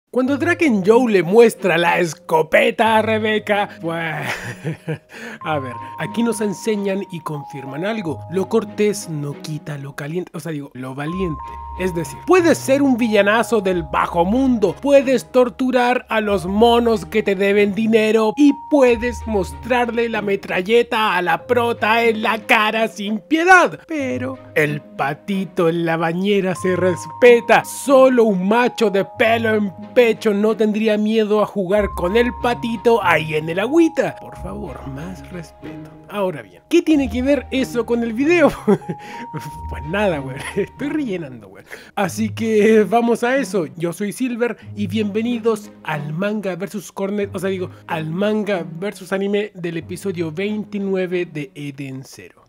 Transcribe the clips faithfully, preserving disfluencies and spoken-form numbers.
Cuando Draken Joe le muestra la escopeta a Rebeca, pues... a ver, aquí nos enseñan y confirman algo. Lo cortés no quita lo caliente, o sea, digo, lo valiente. Es decir, puedes ser un villanazo del bajo mundo, puedes torturar a los monos que te deben dinero y puedes mostrarle la metralleta a la prota en la cara sin piedad. Pero el patito en la bañera se respeta. Solo un macho de pelo en pecho no tendría miedo a jugar con el patito ahí en el agüita. Por favor, más respeto. Ahora bien, ¿qué tiene que ver eso con el video? Pues nada, güey, estoy rellenando, güey. Así que vamos a eso. Yo soy Silver y bienvenidos al manga versus Cornet, o sea, digo, al manga versus anime del episodio veintinueve de Eden Zero.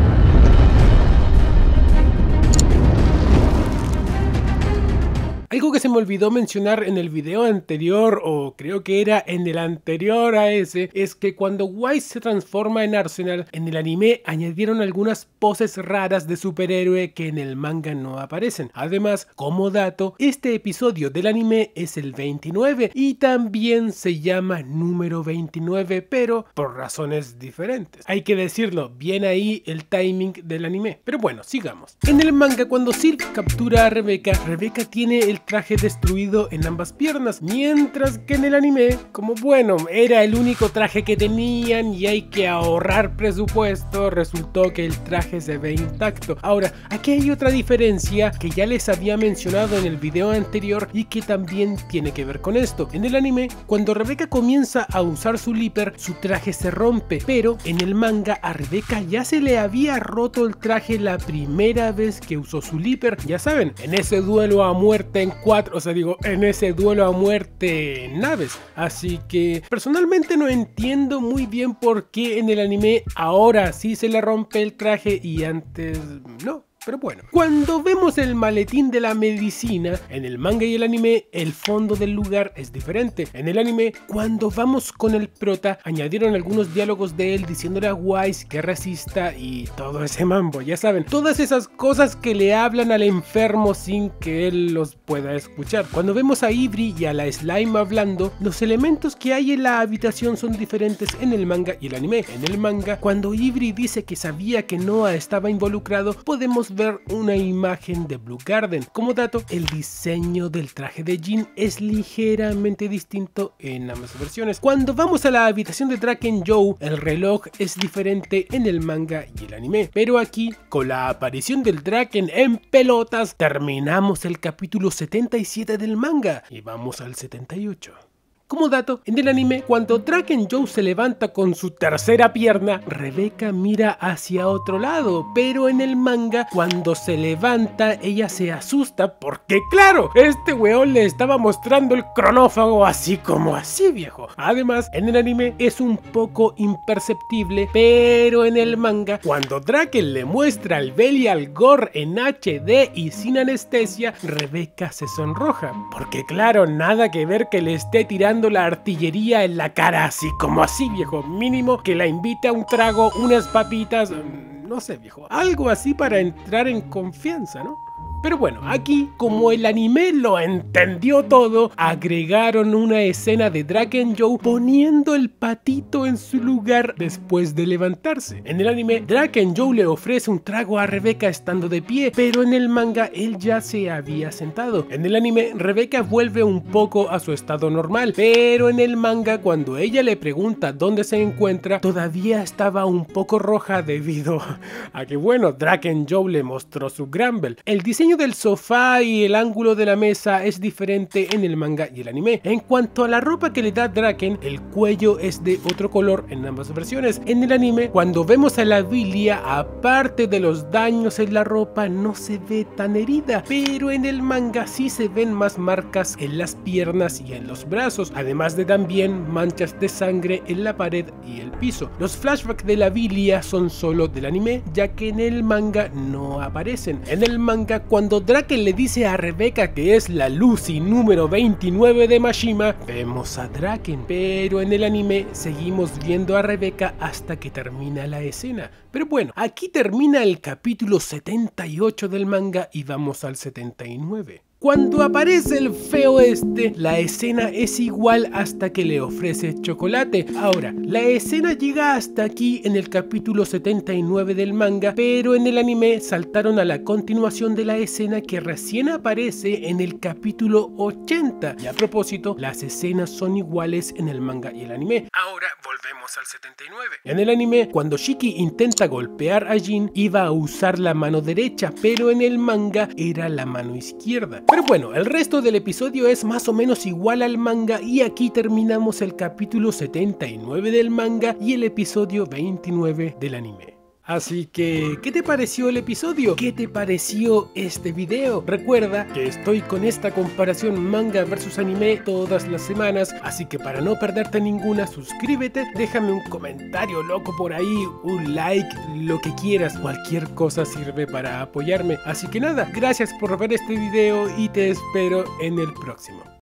Algo que se me olvidó mencionar en el video anterior, o creo que era en el anterior a ese, es que cuando White se transforma en Arsenal, en el anime añadieron algunas poses raras de superhéroe que en el manga no aparecen. Además, como dato, este episodio del anime es el veintinueve y también se llama número veintinueve, pero por razones diferentes. Hay que decirlo, bien ahí el timing del anime. Pero bueno, sigamos. En el manga, cuando Silk captura a Rebeca, Rebeca tiene el traje destruido en ambas piernas, mientras que en el anime, como bueno, era el único traje que tenían y hay que ahorrar presupuesto, resultó que el traje se ve intacto. Ahora, aquí hay otra diferencia que ya les había mencionado en el video anterior y que también tiene que ver con esto. En el anime, cuando Rebeca comienza a usar su Leaper, su traje se rompe, pero en el manga a Rebeca ya se le había roto el traje la primera vez que usó su Leaper. Ya saben, en ese duelo a muerte en cuatro, o sea, digo, en ese duelo a muerte en naves. Así que personalmente no entiendo muy bien por qué en el anime ahora sí se le rompe el traje y antes no. Pero bueno, cuando vemos el maletín de la medicina, en el manga y el anime, el fondo del lugar es diferente. En el anime, cuando vamos con el prota, añadieron algunos diálogos de él diciéndole a Wise que resista y todo ese mambo, ya saben, todas esas cosas que le hablan al enfermo sin que él los pueda escuchar. Cuando vemos a Ivry y a la Slime hablando, los elementos que hay en la habitación son diferentes en el manga y el anime. En el manga, cuando Ivry dice que sabía que Noah estaba involucrado, podemos ver una imagen de Blue Garden. Como dato, el diseño del traje de Jean es ligeramente distinto en ambas versiones. Cuando vamos a la habitación de Draken Joe, el reloj es diferente en el manga y el anime. Pero aquí, con la aparición del Draken en pelotas, terminamos el capítulo setenta y siete del manga y vamos al setenta y ocho. Como dato, en el anime, cuando Draken Joe se levanta con su tercera pierna, Rebeca mira hacia otro lado, pero en el manga, cuando se levanta, ella se asusta porque, claro, este weón le estaba mostrando el cronófago así como así, viejo. Además, en el anime es un poco imperceptible, pero en el manga, cuando Draken le muestra el Belial Gore en H D y sin anestesia, Rebeca se sonroja, porque claro, nada que ver que le esté tirando la artillería en la cara así como así, viejo. Mínimo que la invite a un trago, unas papitas, no sé, viejo, algo así para entrar en confianza, ¿no? Pero bueno, aquí, como el anime lo entendió todo, agregaron una escena de Draken Joe poniendo el patito en su lugar después de levantarse. En el anime, Draken Joe le ofrece un trago a Rebeca estando de pie, pero en el manga él ya se había sentado. En el anime, Rebeca vuelve un poco a su estado normal, pero en el manga, cuando ella le pregunta dónde se encuentra, todavía estaba un poco roja debido a que, bueno, Draken Joe le mostró su Grumble. El diseño del sofá y el ángulo de la mesa es diferente en el manga y el anime. En cuanto a la ropa que le da Draken, el cuello es de otro color en ambas versiones. En el anime, cuando vemos a la Vilia, aparte de los daños en la ropa, no se ve tan herida, pero en el manga sí se ven más marcas en las piernas y en los brazos, además de también manchas de sangre en la pared y el piso. Los flashbacks de la Vilia son solo del anime, ya que en el manga no aparecen. En el manga, cuando Draken le dice a Rebeca que es la Lucy número veintinueve de Mashima, vemos a Draken, pero en el anime seguimos viendo a Rebeca hasta que termina la escena. Pero bueno, aquí termina el capítulo setenta y ocho del manga y vamos al setenta y nueve. Cuando aparece el feo este, la escena es igual hasta que le ofrece chocolate. Ahora, la escena llega hasta aquí en el capítulo setenta y nueve del manga, pero en el anime saltaron a la continuación de la escena que recién aparece en el capítulo ochenta. Y a propósito, las escenas son iguales en el manga y el anime. Ahora volvemos al setenta y nueve. En el anime, cuando Shiki intenta golpear a Jin, iba a usar la mano derecha, pero en el manga era la mano izquierda. Pero bueno, el resto del episodio es más o menos igual al manga y aquí terminamos el capítulo setenta y nueve del manga y el episodio veintinueve del anime. Así que, ¿qué te pareció el episodio? ¿Qué te pareció este video? Recuerda que estoy con esta comparación manga versus anime todas las semanas, así que para no perderte ninguna, suscríbete, déjame un comentario loco por ahí, un like, lo que quieras, cualquier cosa sirve para apoyarme. Así que nada, gracias por ver este video y te espero en el próximo.